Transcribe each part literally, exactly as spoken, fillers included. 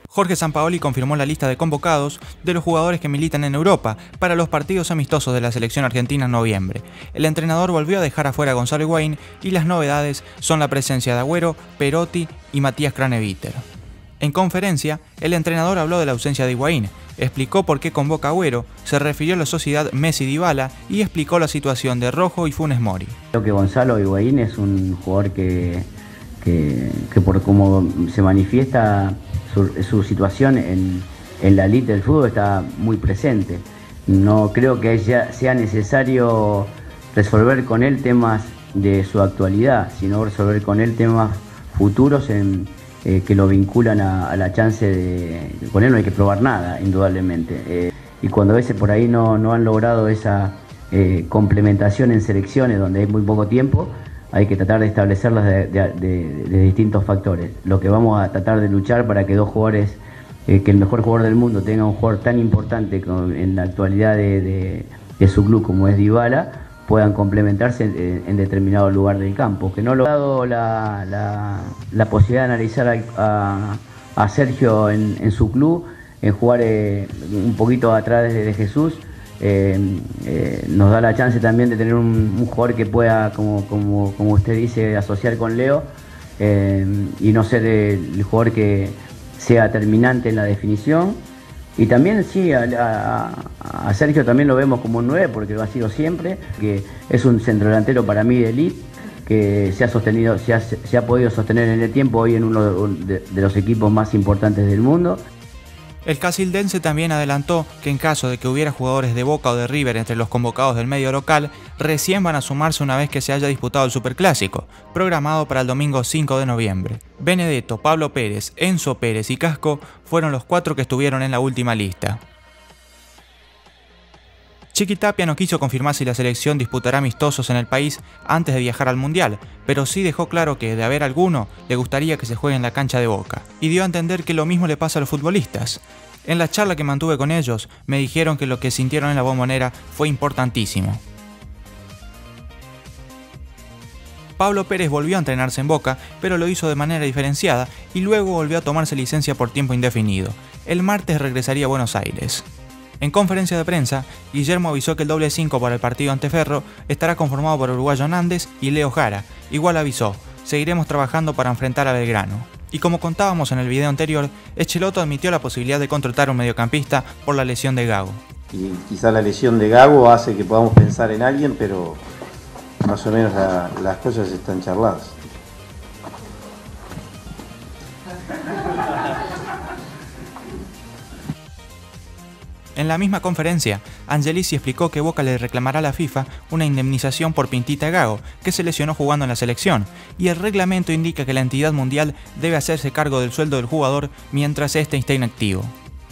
Jorge Sampaoli confirmó la lista de convocados de los jugadores que militan en Europa para los partidos amistosos de la selección argentina en noviembre. El entrenador volvió a dejar afuera a Gonzalo Higuaín y las novedades son la presencia de Agüero, Perotti y Matías Craneviter. En conferencia, el entrenador habló de la ausencia de Higuaín, explicó por qué convoca a Agüero, se refirió a la sociedad Messi-Dybala y explicó la situación de Rojo y Funes Mori. Creo que Gonzalo Higuaín es un jugador que, que, que por cómo se manifiesta Su, su situación en, en la elite del fútbol está muy presente. No creo que ya sea necesario resolver con él temas de su actualidad, sino resolver con él temas futuros en, eh, que lo vinculan a, a la chance de... Con él no hay que probar nada, indudablemente. Eh, y cuando a veces por ahí no, no han logrado esa eh, complementación en selecciones donde hay muy poco tiempo, hay que tratar de establecerlas de, de, de, de distintos factores. Lo que vamos a tratar de luchar para que dos jugadores, eh, que el mejor jugador del mundo tenga un jugador tan importante como en la actualidad de, de, de su club como es Dybala, puedan complementarse en, en determinado lugar del campo. Que no lo ha dado la, la, la posibilidad de analizar a, a, a Sergio en, en su club, en jugar eh, un poquito atrás de, de Jesús. Eh, eh, nos da la chance también de tener un, un jugador que pueda, como, como, como usted dice, asociar con Leo eh, y no ser el, el jugador que sea determinante en la definición. Y también sí, a, a, a Sergio también lo vemos como un nueve porque lo ha sido siempre, que es un centrodelantero para mí de elite, que se ha sostenido, se ha, se ha podido sostener en el tiempo hoy en uno de, de los equipos más importantes del mundo. El casildense también adelantó que en caso de que hubiera jugadores de Boca o de River entre los convocados del medio local, recién van a sumarse una vez que se haya disputado el Superclásico, programado para el domingo cinco de noviembre. Benedetto, Pablo Pérez, Enzo Pérez y Casco fueron los cuatro que estuvieron en la última lista. Chiqui Tapia no quiso confirmar si la selección disputará amistosos en el país antes de viajar al Mundial, pero sí dejó claro que, de haber alguno, le gustaría que se juegue en la cancha de Boca, y dio a entender que lo mismo le pasa a los futbolistas. En la charla que mantuve con ellos, me dijeron que lo que sintieron en la Bombonera fue importantísimo. Pablo Pérez volvió a entrenarse en Boca, pero lo hizo de manera diferenciada y luego volvió a tomarse licencia por tiempo indefinido. El martes regresaría a Buenos Aires. En conferencia de prensa, Guillermo avisó que el doble cinco para el partido ante Ferro estará conformado por uruguayo Nández y Leo Jara. Igual avisó, seguiremos trabajando para enfrentar a Belgrano. Y como contábamos en el video anterior, Schelotto admitió la posibilidad de contratar a un mediocampista por la lesión de Gago. Y quizá la lesión de Gago hace que podamos pensar en alguien, pero más o menos la, las cosas están charladas. En la misma conferencia, Angelici explicó que Boca le reclamará a la FIFA una indemnización por Pintita Gago, que se lesionó jugando en la selección, y el reglamento indica que la entidad mundial debe hacerse cargo del sueldo del jugador mientras éste esté inactivo.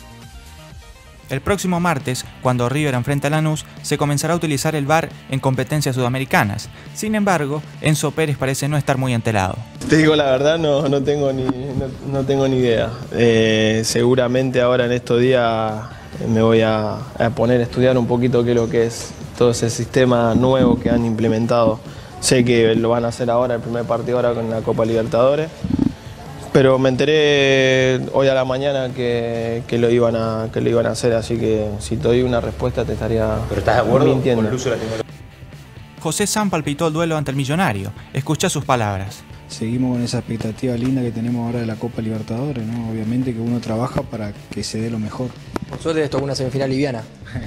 El próximo martes, cuando River enfrenta a Lanús, se comenzará a utilizar el V A R en competencias sudamericanas. Sin embargo, Enzo Pérez parece no estar muy enterado. Te digo la verdad, no, no, tengo, ni, no, no tengo ni idea. Eh, seguramente ahora en estos días me voy a, a poner a estudiar un poquito qué es lo que es todo ese sistema nuevo que han implementado. Sé que lo van a hacer ahora, el primer partido ahora con la Copa Libertadores, pero me enteré hoy a la mañana que, que, lo, iban a, que lo iban a hacer, así que si te doy una respuesta te estaría ¿Pero estás de acuerdo mintiendo. con el uso de la tecnología? José San palpitó el duelo ante el Millonario. Escuchá sus palabras. Seguimos con esa expectativa linda que tenemos ahora de la Copa Libertadores, ¿no? Obviamente que uno trabaja para que se dé lo mejor. Por suerte les tocó una semifinal liviana.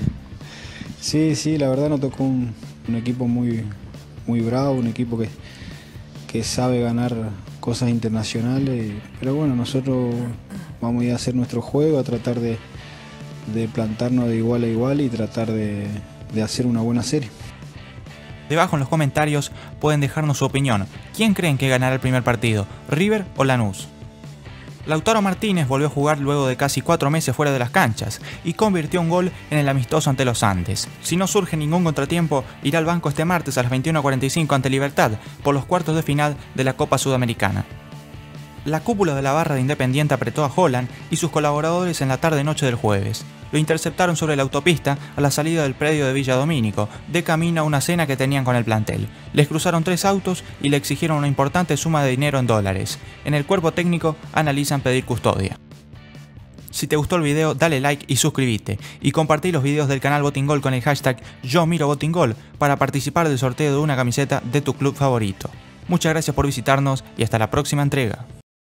Sí, sí, la verdad nos tocó un, un equipo muy, muy bravo, un equipo que, que sabe ganar cosas internacionales, pero bueno, nosotros vamos a ir a hacer nuestro juego, a tratar de, de plantarnos de igual a igual y tratar de, de hacer una buena serie. Debajo en los comentarios pueden dejarnos su opinión. ¿Quién creen que ganará el primer partido? ¿River o Lanús? Lautaro Martínez volvió a jugar luego de casi cuatro meses fuera de las canchas y convirtió un gol en el amistoso ante los Andes. Si no surge ningún contratiempo, irá al banco este martes a las veintiuna cuarenta y cinco ante Libertad por los cuartos de final de la Copa Sudamericana. La cúpula de la barra de Independiente apretó a Holland y sus colaboradores en la tarde-noche del jueves. Lo interceptaron sobre la autopista a la salida del predio de Villa Domínico, de camino a una cena que tenían con el plantel. Les cruzaron tres autos y le exigieron una importante suma de dinero en dólares. En el cuerpo técnico analizan pedir custodia. Si te gustó el video, dale like y suscríbete. Y compartí los videos del canal Botingol con el hashtag Yo Miro Botingol para participar del sorteo de una camiseta de tu club favorito. Muchas gracias por visitarnos y hasta la próxima entrega.